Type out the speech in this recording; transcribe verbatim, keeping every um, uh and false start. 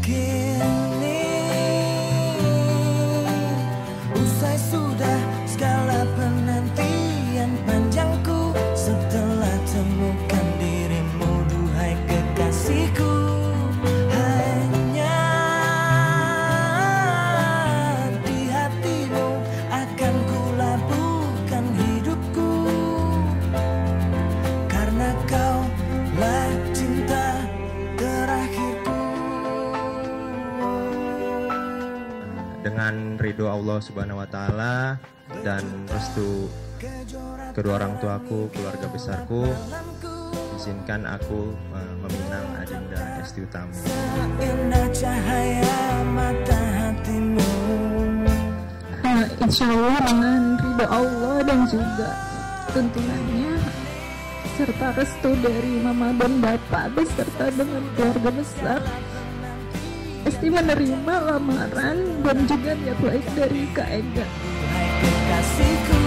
Kini usai sudah segala penantian panjangku, setelah temukan dirimu duhai kekasihku. Hanya di hatimu akan kulabuhkan hidupku, karena kau lah cinta terakhirku. Dengan ridho Allah Subhanahu wa Ta'ala dan restu kedua orang tuaku, keluarga besarku, izinkan aku uh, meminang Adinda Esti Utami. Indah cahaya mata hatimu. Uh, insya Allah dengan ridho Allah dan juga tuntunannya serta restu dari mama dan bapak beserta dengan keluarga besar, Esti menerima lamaran dan juga niat baik dari Kak Ega. Hai kekasihku.